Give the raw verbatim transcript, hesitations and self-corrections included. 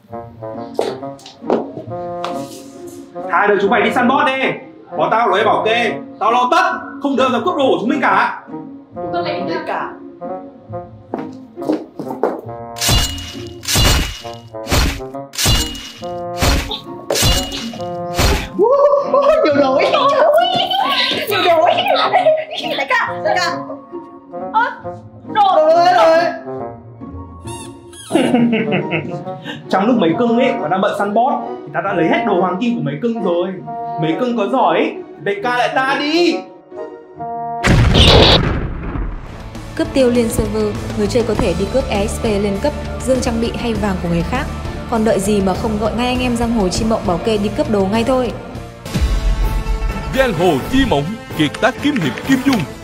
Hai đứa chúng mày đi săn boss đi. Có tao lấy bảo kê, tao lo tất, không đưa ra cướp đồ của chúng mình cả. Con lấy tất cả. Nhiều đồi, nhiều đồi. Đại ca, đại ca. Ơ, đồ rồi rồi. Trong lúc mấy cưng ấy còn đang bận săn boss thì ta đã lấy hết đồ hoàng kim của mấy cưng rồi. Mấy cưng có giỏi ấy, đại ca lại ta đi. Cướp tiêu liên server, người chơi có thể đi cướp e ích pê lên cấp, dương trang bị hay vàng của người khác. Còn đợi gì mà không gọi ngay anh em giang hồ Chi Mộng bảo kê đi cướp đồ ngay thôi. Giang hồ Chi Mộng, kiệt tác kiếm hiệp Kim Dung.